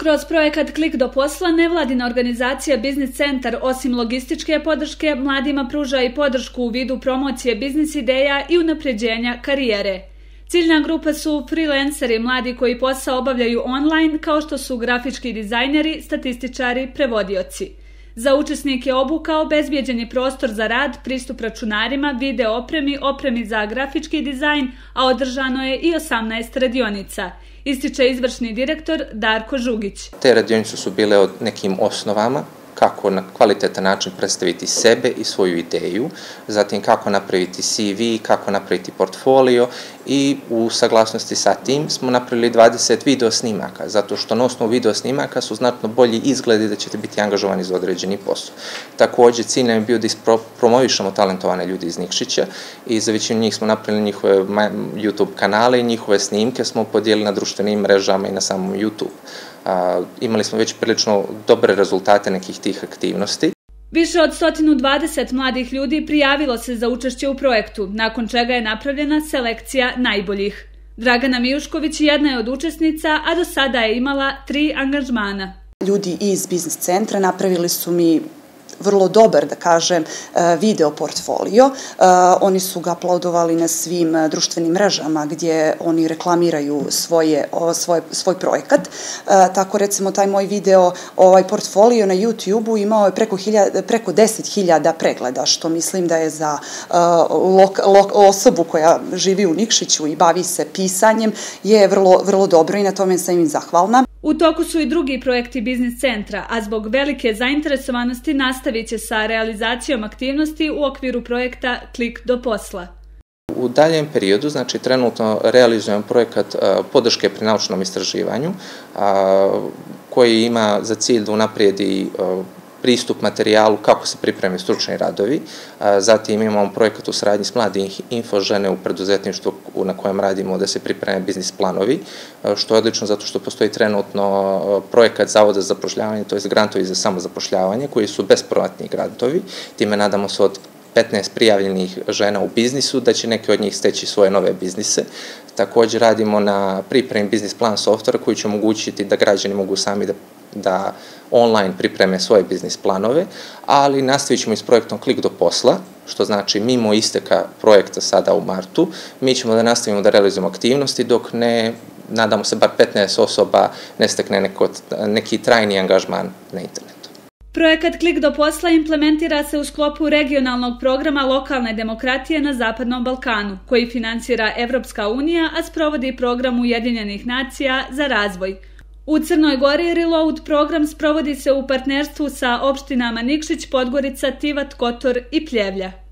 Kroz projekat Klik do posla, nevladina organizacija Biznis centar osim logističke podrške mladima pruža i podršku u vidu promocije biznis ideja i unapređenja karijere. Ciljna grupa su freelanceri, mladi koji posao obavljaju online, kao što su grafički dizajneri, statističari, prevodioci. Za učesnike obuka obezbijeđen je prostor za rad, pristup računarima, video opremi, opremi za grafički dizajn, a održano je i 18 radionica, ističe izvršni direktor Darko Žugić. Te radionice su bile o nekim osnovama, kako na kvalitetan način predstaviti sebe i svoju ideju, zatim kako napraviti CV, kako napraviti portfolio i u saglasnosti sa tim smo napravili 20 video snimaka, zato što na osnovu video snimaka su znatno bolji izgledi da ćete biti angažovani za određeni posao. Također, cilj nam je bio da promovišemo talentovane ljudi iz Nikšića i za većinu njih smo napravili njihove YouTube kanale i njihove snimke smo podijelili na društvenim mrežama i na samom YouTube. Imali smo već prilično dobre rezultate nekih tih aktivnosti. Više od 120 mladih ljudi prijavilo se za učešće u projektu, nakon čega je napravljena selekcija najboljih. Dragana Mijušković jedna je od učesnica, a do sada je imala 3 angažmana. Ljudi iz Biznis centra napravili su mi vrlo dobar, da kažem, video portfolio. Oni su ga uploadovali na svim društvenim mrežama gdje oni reklamiraju svoj projekat. Tako recimo taj moj video, portfolio na YouTube-u imao je preko 10.000 pregleda, što mislim da je za osobu koja živi u Nikšiću i bavi se pisanjem je vrlo dobro i na tome sam im zahvalna. U toku su i drugi projekti Biznis centra, a zbog velike zainteresovanosti nastavit će sa realizacijom aktivnosti u okviru projekta Klik do posla. U daljem periodu, znači trenutno realizujemo projekat podrške pri naučnom istraživanju, koji ima za cilj da unaprijedi pristup materijalu kako se pripreme stručni radovi. Zatim imamo projekat u saradnji s mladim Infožene u preduzetništvu na kojem radimo da se pripreme biznis planovi, što je odlično zato što postoji trenutno projekat Zavoda za zapošljavanje, to je grantovi za samozapošljavanje, koji su bespovratni grantovi. Time nadamo se od 15 prijavljenih žena u biznisu da će neke od njih steći svoje nove biznise. Također radimo na pripremi biznis plan softvera koji će omogućiti da građani mogu sami da online pripreme svoje biznis planove, ali nastavit ćemo i s projektom Klik do posla, što znači mimo isteka projekta sada u martu, mi ćemo da nastavimo da realizujemo aktivnosti dok ne, nadamo se, bar 15 osoba ne stekne neki trajni angažman na internetu. Projekat Klik do posla implementira se u sklopu regionalnog programa lokalne demokratije na Zapadnom Balkanu, koji finansira Evropska unija, a sprovodi program Ujedinjenih nacija za razvoj. U Crnoj Gori Reload program sprovodi se u partnerstvu sa opštinama Nikšić, Podgorica, Tivat, Kotor i Pljevlja.